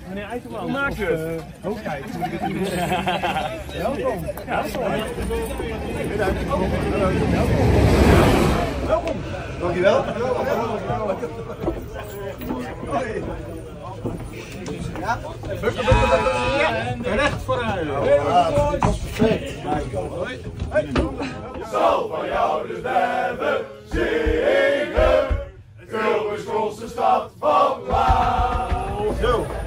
Meneer Eikeman. Hoe maak je het? Hoofdkijk. Welkom. Welkom. Dankjewel. Ja. Recht vooruit. Ja, dat was perfect. Zal van jou de stemmen zingen. Tilburg is de stad van Blauw.